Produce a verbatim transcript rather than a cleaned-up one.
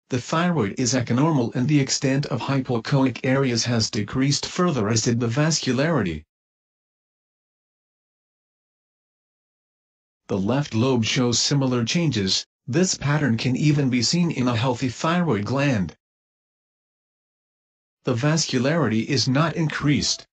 the thyroid is echonormal and the extent of hypoechoic areas has decreased further, as did the vascularity. The left lobe shows similar changes. This pattern can even be seen in a healthy thyroid gland. The vascularity is not increased.